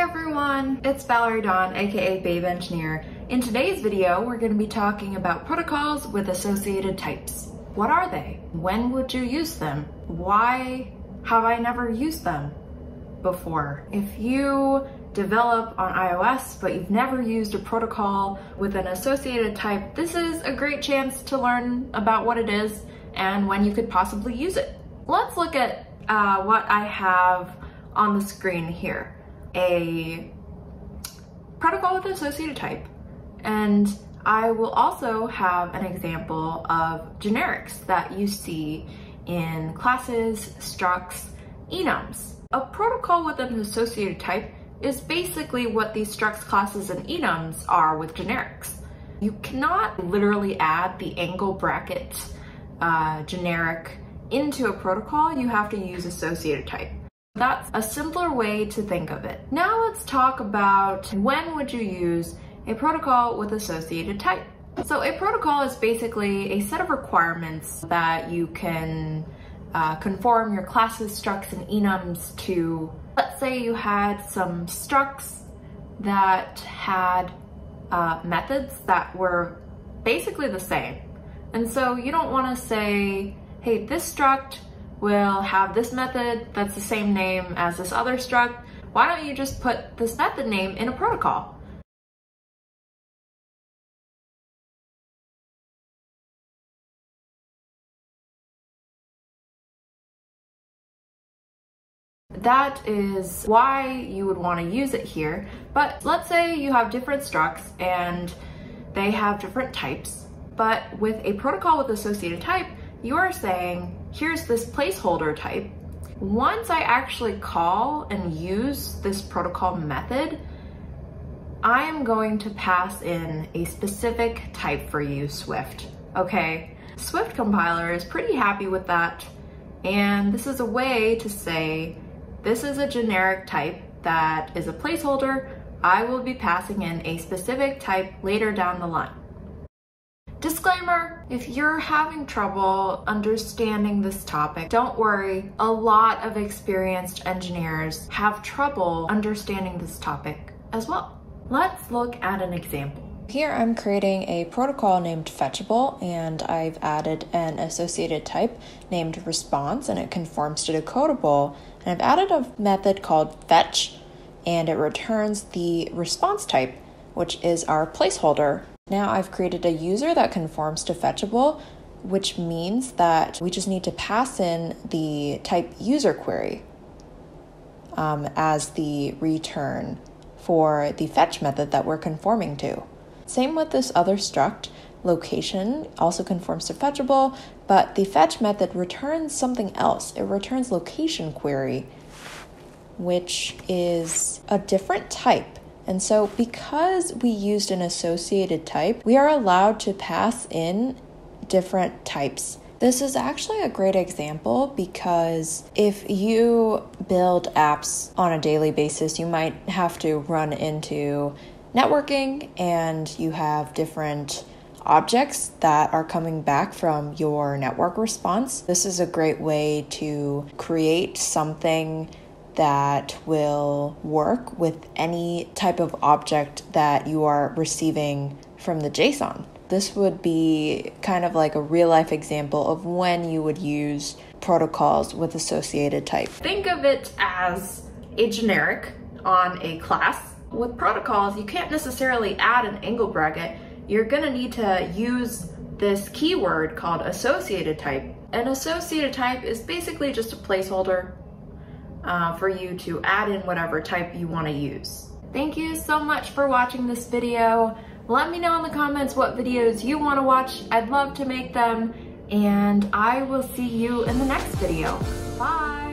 everyone, it's Valerie Dawn, aka Babe Engineer. In today's video, we're going to be talking about protocols with associated types. What are they? When would you use them? Why have I never used them before? If you develop on iOS but you've never used a protocol with an associated type, this is a great chance to learn about what it is and when you could possibly use it. Let's look at what I have on the screen here. A protocol with associated type, and I will also have an example of generics that you see in classes, structs, enums. A protocol with an associated type is basically what these structs, classes, and enums are with generics. You cannot literally add the angle bracket generic into a protocol. You have to use associated type. That's a simpler way to think of it. Now let's talk about when would you use a protocol with associated type. So a protocol is basically a set of requirements that you can conform your classes, structs, and enums to. Let's say you had some structs that had methods that were basically the same. And so you don't want to say, hey, this struct will have this method that's the same name as this other struct. Why don't you just put this method name in a protocol? That is why you would want to use it here. But let's say you have different structs and they have different types. But with a protocol with associated type, you're saying, here's this placeholder type. Once I actually call and use this protocol method, I am going to pass in a specific type for you, Swift, okay? Swift compiler is pretty happy with that. And this is a way to say, this is a generic type that is a placeholder. I will be passing in a specific type later down the line. Disclaimer, if you're having trouble understanding this topic, don't worry. A lot of experienced engineers have trouble understanding this topic as well. Let's look at an example. Here I'm creating a protocol named fetchable, and I've added an associated type named response, and it conforms to decodable. And I've added a method called fetch, and it returns the response type, which is our placeholder. Now I've created a user that conforms to fetchable, which means that we just need to pass in the type user query as the return for the fetch method that we're conforming to. Same with this other struct, location also conforms to fetchable, but the fetch method returns something else. It returns location query, which is a different type. And so because we used an associated type, we are allowed to pass in different types. This is actually a great example because if you build apps on a daily basis, you might have to run into networking and you have different objects that are coming back from your network response. This is a great way to create something that will work with any type of object that you are receiving from the JSON. This would be kind of like a real-life example of when you would use protocols with associated type. Think of it as a generic on a class. With protocols, you can't necessarily add an angle bracket. You're gonna need to use this keyword called associated type. An associated type is basically just a placeholder for you to add in whatever type you want to use. Thank you so much for watching this video. Let me know in the comments what videos you want to watch. I'd love to make them, and I will see you in the next video. Bye!